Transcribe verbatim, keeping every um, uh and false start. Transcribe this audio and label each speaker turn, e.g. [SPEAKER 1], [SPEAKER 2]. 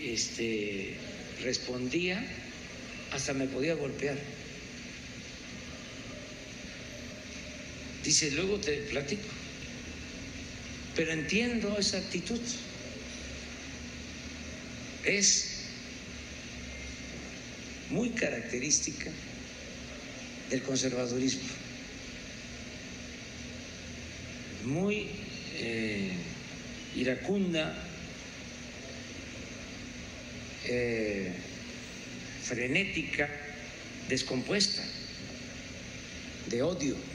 [SPEAKER 1] este, respondía, hasta me podía golpear. Dice, luego te platico. Pero entiendo esa actitud. Es muy característica del conservadurismo, muy eh, iracunda, eh, frenética, descompuesta, de odio.